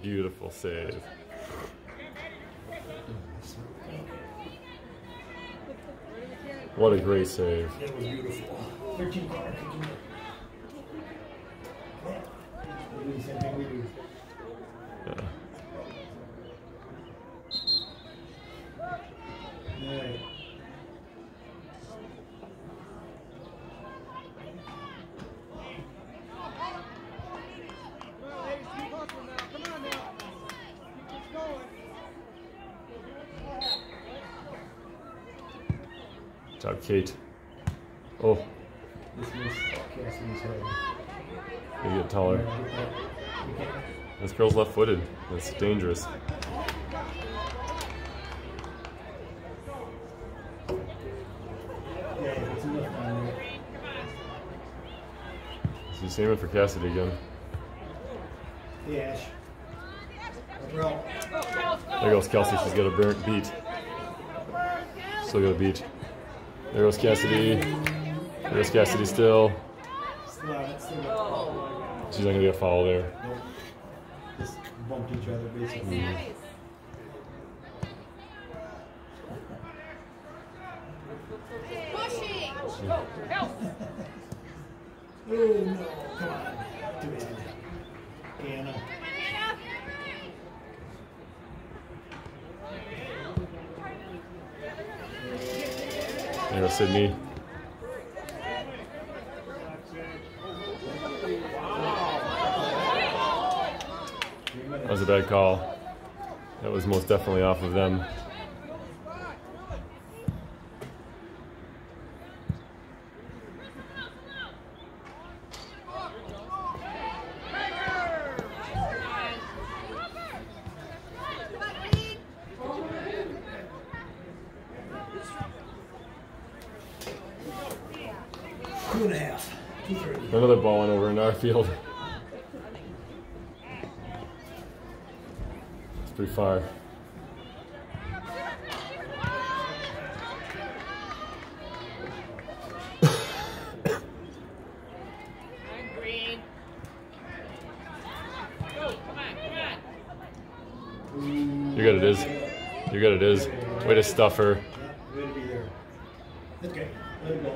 Beautiful save. What a great save. That was beautiful. 13 car. We'll do the same thing we do. Yeah. All right. Good job, Kate. Oh, This is Cassidy's head. you get taller. This girl's left-footed. That's dangerous. Yeah, it's enough down there. She's saving for Cassidy again. The Ash. Bro. There goes Kelsey. She's got a beat. Still got a beat. There goes Cassidy. There goes Cassidy still. Still out. She's not gonna get a foul there. Nope. Just bumped each other basically. Oh no, come on. Too bad. Anna. There goes Sydney. That was a bad call. That was most definitely off of them. Two and a half. 2:30. Another ball went over in our field. It's pretty far. You got it is. You got it is. Way to stuff her. Yeah, way to be there. Okay, let it go.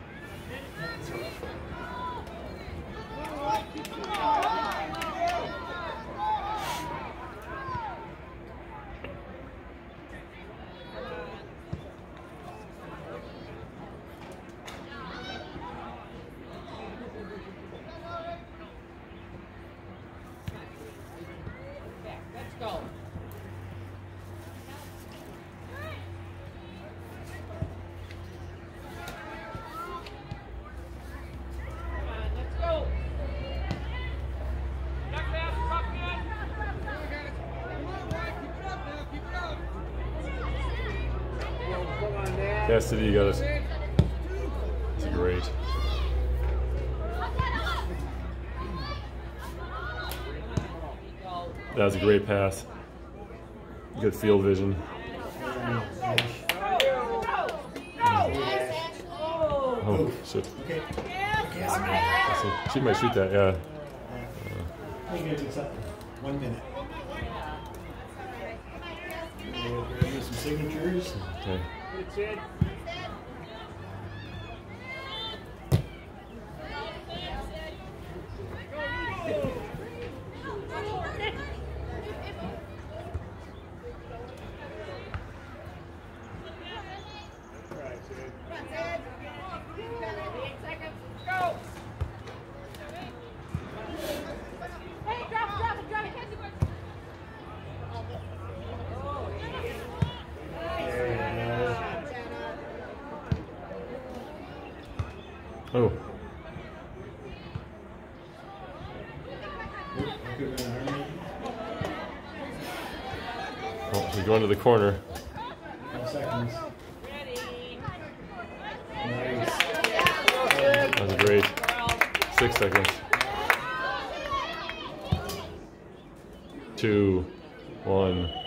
Cassidy, you got it. It's great. That was a great pass. Good field vision. Oh, shit. Okay. She might shoot that, yeah. I think it's 1 minute. We'll grab you some signatures. Okay. Oh. Oh, she's going to the corner. 5 seconds. Nice. That was great. 6 seconds. 2, 1.